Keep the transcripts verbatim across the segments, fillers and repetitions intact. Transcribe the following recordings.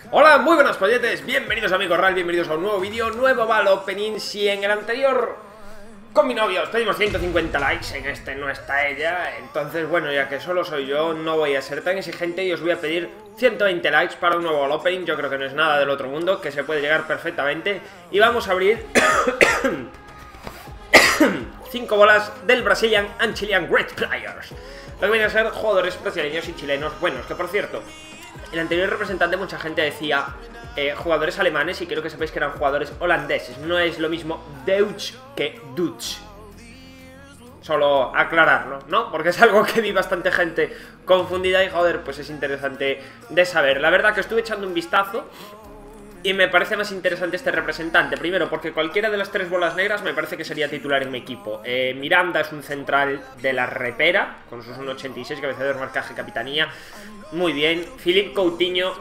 Hola, muy buenas polletes, bienvenidos amigos Ral, bienvenidos a un nuevo vídeo, nuevo Val Opening. Si en el anterior con mi novia os pedimos ciento cincuenta likes, en este no está ella, entonces bueno, ya que solo soy yo, no voy a ser tan exigente y os voy a pedir ciento veinte likes para un nuevo Val Opening. Yo creo que no es nada del otro mundo, que se puede llegar perfectamente. Y vamos a abrir cinco bolas del Brazilian and Chilean Great Players, lo que vienen a ser jugadores brasileños y chilenos buenos, que por cierto, el anterior representante mucha gente decía eh, jugadores alemanes, y quiero que sepáis que eran jugadores holandeses. No es lo mismo Deutsch que Dutch. Solo aclararlo, ¿no? Porque es algo que vi bastante gente confundida y joder, pues es interesante de saber. La verdad que estuve echando un vistazo y me parece más interesante este representante. Primero, porque cualquiera de las tres bolas negras me parece que sería titular en mi equipo. eh, Miranda es un central de la repera, con sus uno ochenta y seis, cabeceador, marcaje, capitanía. Muy bien. Philippe Coutinho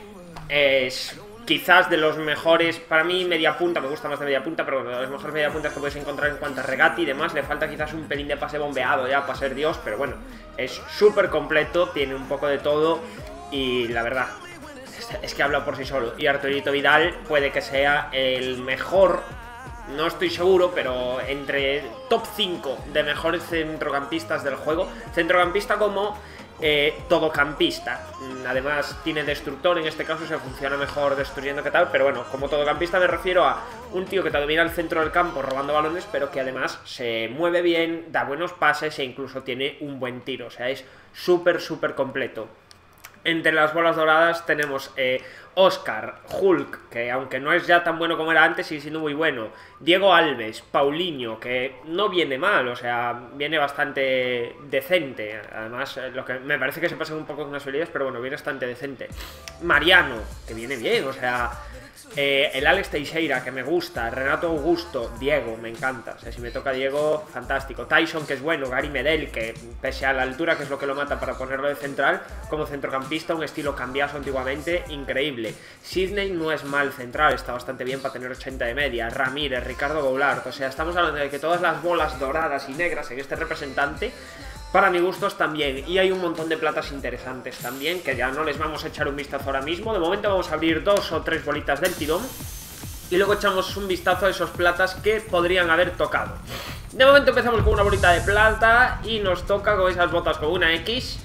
es quizás de los mejores, para mí media punta, me gusta más de media punta, pero bueno, de los mejores media puntas que puedes encontrar en cuanto a regate y demás. Le falta quizás un pelín de pase bombeado ya para ser Dios, pero bueno, es súper completo, tiene un poco de todo y la verdad es que habla por sí solo. Y Arturito Vidal puede que sea el mejor, no estoy seguro, pero entre top cinco de mejores centrocampistas del juego. Centrocampista como eh, todocampista. Además tiene destructor, en este caso se funciona mejor destruyendo que tal, pero bueno, como todocampista me refiero a un tío que te domina el centro del campo robando balones, pero que además se mueve bien, da buenos pases e incluso tiene un buen tiro. O sea, es súper, súper completo. Entre las bolas doradas tenemos eh, Oscar, Hulk, que aunque no es ya tan bueno como era antes, sigue siendo muy bueno. Diego Alves, Paulinho, que no viene mal, o sea, viene bastante decente. Además, eh, lo que me parece que se pasan un poco con las habilidades, pero bueno, viene bastante decente. Mariano, que viene bien, o sea, eh, el Alex Teixeira, que me gusta. Renato Augusto, Diego, me encanta. O sea, si me toca Diego, fantástico. Tyson, que es bueno. Gary Medel, que pese a la altura, que es lo que lo mata para ponerlo de central, como centrocampista, un estilo cambiazo antiguamente, increíble. Sidney no es mal central, está bastante bien para tener ochenta de media. Ramírez, Ricardo Goulart, o sea, estamos hablando de que todas las bolas doradas y negras en este representante, para mi gusto están bien. Y hay un montón de platas interesantes también, que ya no les vamos a echar un vistazo ahora mismo. De momento vamos a abrir dos o tres bolitas del tirón y luego echamos un vistazo a esos platas que podrían haber tocado. De momento empezamos con una bolita de plata y nos toca con esas botas con una X.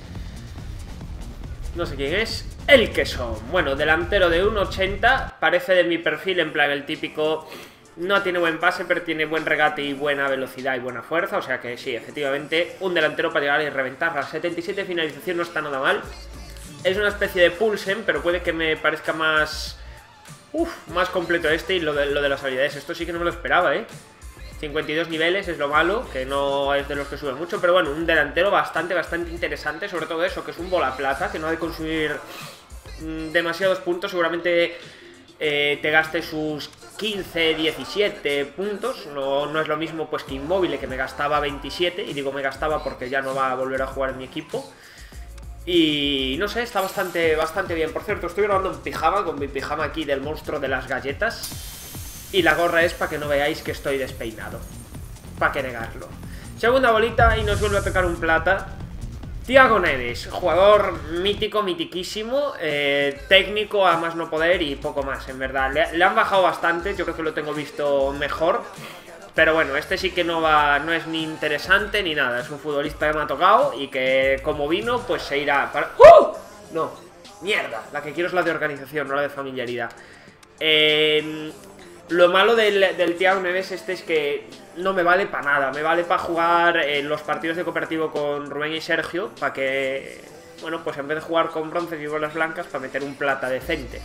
No sé quién es. El Queso. Bueno, delantero de uno ochenta. Parece de mi perfil, en plan el típico. No tiene buen pase, pero tiene buen regate y buena velocidad y buena fuerza. O sea que sí, efectivamente, un delantero para llegar y reventarla. setenta y siete de finalización, no está nada mal. Es una especie de Pulsen, pero puede que me parezca más... Uf, más completo este y lo de, lo de las habilidades. Esto sí que no me lo esperaba, ¿eh? cincuenta y dos niveles es lo malo, que no es de los que suben mucho, pero bueno, un delantero bastante, bastante interesante, sobre todo eso, que es un bola plata, que no ha de consumir mmm, demasiados puntos, seguramente eh, te gaste sus quince, diecisiete puntos, no, no es lo mismo pues que Inmóvil, que me gastaba veintisiete, y digo me gastaba porque ya no va a volver a jugar en mi equipo. Y no sé, está bastante, bastante bien. Por cierto, estoy grabando en pijama, con mi pijama aquí del monstruo de las galletas. Y la gorra es para que no veáis que estoy despeinado. Para que negarlo. Segunda bolita y nos vuelve a tocar un plata. Thiago Neves, jugador mítico, mitiquísimo, eh, técnico a más no poder y poco más, en verdad. Le, le han bajado bastante, yo creo que lo tengo visto mejor. Pero bueno, este sí que no va, no es ni interesante ni nada. Es un futbolista que me ha tocado y que como vino, pues se irá para... ¡Uh! No, mierda, la que quiero es la de organización, no la de familiaridad. Eh... Lo malo del, del Thiago Neves este es que no me vale para nada. Me vale para jugar en los partidos de cooperativo con Rubén y Sergio, para que, bueno, pues en vez de jugar con bronces y bolas blancas, para meter un plata decente.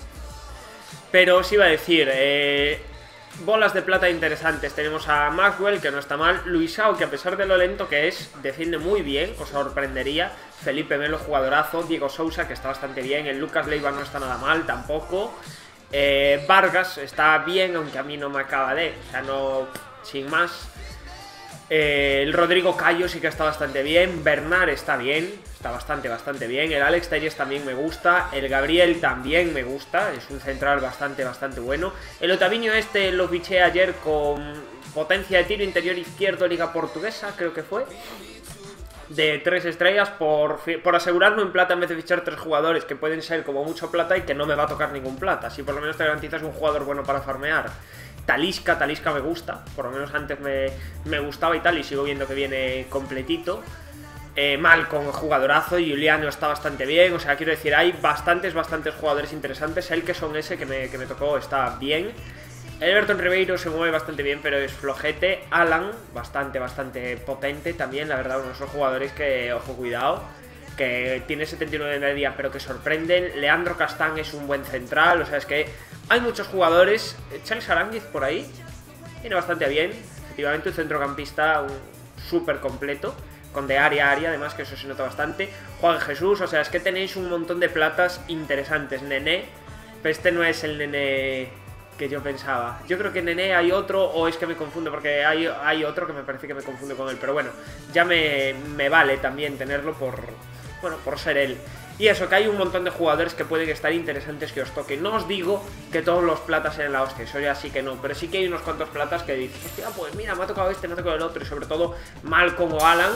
Pero os iba a decir, eh, bolas de plata interesantes. Tenemos a Maxwell, que no está mal. Luisao, que a pesar de lo lento que es, defiende muy bien, os sorprendería. Felipe Melo, jugadorazo. Diego Sousa, que está bastante bien. El Lucas Leiva no está nada mal tampoco. Eh, Vargas está bien, aunque a mí no me acaba de, o sea, no, sin más. eh, El Rodrigo Cayo sí que está bastante bien. Bernard está bien, está bastante, bastante bien. El Alex Telles también me gusta. El Gabriel también me gusta, es un central bastante, bastante bueno. El Otaviño este lo fiché ayer con potencia de tiro interior izquierdo, Liga Portuguesa, creo que fue. de tres estrellas por, por asegurarme en plata en vez de fichar tres jugadores que pueden ser como mucho plata y que no me va a tocar ningún plata. Así por lo menos te garantizas un jugador bueno para farmear. Talisca, Talisca me gusta, por lo menos antes me, me gustaba y tal, y sigo viendo que viene completito. Eh, Malcolm, jugadorazo, Juliano está bastante bien, o sea, quiero decir, hay bastantes, bastantes jugadores interesantes. El que son ese que me, que me tocó está bien. Everton Ribeiro se mueve bastante bien, pero es flojete. Alan, bastante, bastante potente también, la verdad, uno de esos jugadores que, ojo, cuidado, que tiene setenta y nueve de media, pero que sorprenden. Leandro Castán es un buen central, o sea, es que hay muchos jugadores. Charles Aránguiz por ahí viene bastante bien, efectivamente, un centrocampista súper completo, con de área a área, además, que eso se nota bastante. Juan Jesús, o sea, es que tenéis un montón de platas interesantes. Nené, pero este no es el Nené que yo pensaba. Yo creo que Nené hay otro, o es que me confundo, porque hay, hay otro que me parece que me confunde con él, pero bueno, ya me, me vale también tenerlo por, bueno, por ser él. Y eso, que hay un montón de jugadores que pueden estar interesantes que os toquen. No os digo que todos los platas sean la hostia, eso ya sí que no, pero sí que hay unos cuantos platas que dices, hostia, pues mira, me ha tocado este, me ha tocado el otro, y sobre todo Malcolm o Alan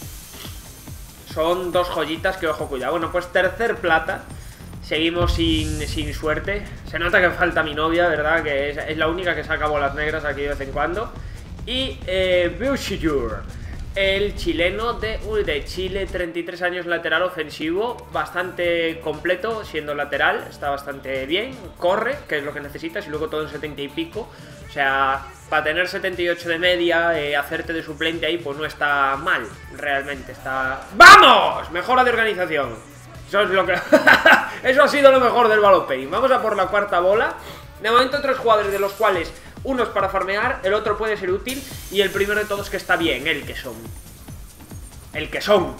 son dos joyitas que, ojo, cuidado. Bueno, pues tercer plata. Seguimos sin, sin suerte. Se nota que falta mi novia, ¿verdad? Que es, es la única que saca bolas negras aquí de vez en cuando. Y eh, Bushijur, el chileno de, uy, de Chile, treinta y tres años, lateral ofensivo, bastante completo siendo lateral, está bastante bien, corre, que es lo que necesitas, y luego todo en setenta y pico. O sea, para tener setenta y ocho de media, eh, hacerte de suplente ahí, pues no está mal, realmente está... ¡Vamos! Mejora de organización. Eso es lo que... Eso ha sido lo mejor del Balotelli. Vamos a por la cuarta bola. De momento tres jugadores, de los cuales uno es para farmear, el otro puede ser útil, y el primero de todos que está bien, el que son. El que son.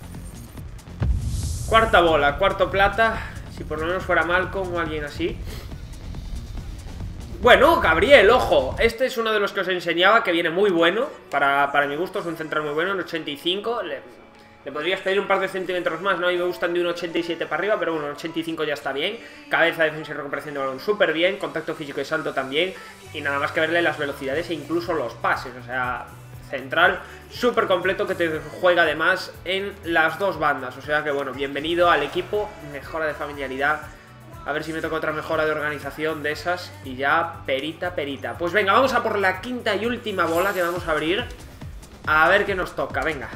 Cuarta bola, cuarto plata. Si por lo menos fuera Malcolm o alguien así. Bueno, Gabriel, ojo. Este es uno de los que os enseñaba, que viene muy bueno. Para, para mi gusto es un central muy bueno, en ochenta y cinco. Le, le podrías pedir un par de centímetros más, ¿no? Y me gustan de un ochenta y siete para arriba, pero bueno, ochenta y cinco ya está bien. Cabeza, defensa y recuperación de balón súper bien. Contacto físico y salto también. Y nada más que verle las velocidades e incluso los pases. O sea, central súper completo, que te juega además en las dos bandas. O sea que bueno, bienvenido al equipo. Mejora de familiaridad. A ver si me toca otra mejora de organización de esas. Y ya, perita, perita. Pues venga, vamos a por la quinta y última bola que vamos a abrir. A ver qué nos toca, venga.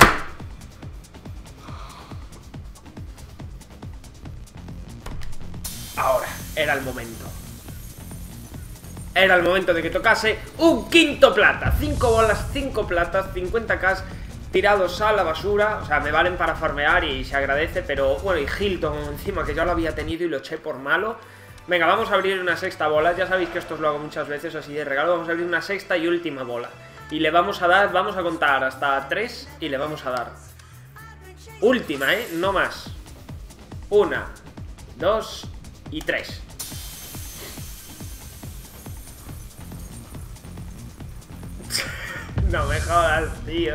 Ahora, era el momento. Era el momento de que tocase un quinto plata. Cinco bolas, cinco platas, cincuenta k tirados a la basura. O sea, me valen para farmear y se agradece. Pero bueno, y Hilton encima, que ya lo había tenido y lo eché por malo. Venga, vamos a abrir una sexta bola. Ya sabéis que esto os lo hago muchas veces así de regalo. Vamos a abrir una sexta y última bola. Y le vamos a dar, vamos a contar hasta tres y le vamos a dar. Última, ¿eh? No más. Una, dos y tres. No me jodas, tío.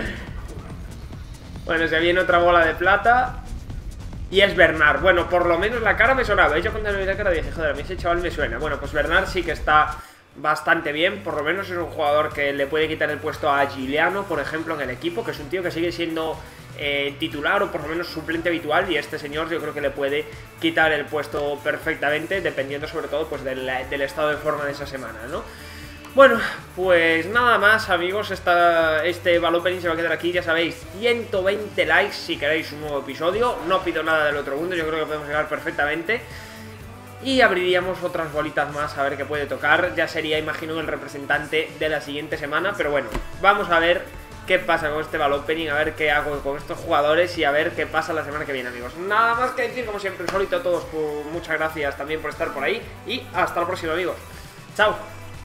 Bueno, se viene otra bola de plata. Y es Bernard. Bueno, por lo menos la cara me sonaba. Yo cuando le vi la cara dije, joder, a mí ese chaval me suena. Bueno, pues Bernard sí que está bastante bien. Por lo menos es un jugador que le puede quitar el puesto a Giuliano, por ejemplo, en el equipo. Que es un tío que sigue siendo eh, titular o por lo menos suplente habitual. Y este señor yo creo que le puede quitar el puesto perfectamente, dependiendo sobre todo pues del, del estado de forma de esa semana, ¿no? Bueno, pues nada más, amigos, esta, este Balotelli se va a quedar aquí, ya sabéis, ciento veinte likes si queréis un nuevo episodio. No pido nada del otro mundo, yo creo que podemos llegar perfectamente. Y abriríamos otras bolitas más a ver qué puede tocar. Ya sería, imagino, el representante de la siguiente semana, pero bueno, vamos a ver qué pasa con este Balotelli, a ver qué hago con estos jugadores y a ver qué pasa la semana que viene, amigos. Nada más que decir, como siempre, solito a todos, pues, muchas gracias también por estar por ahí y hasta la próxima, amigos. Chao.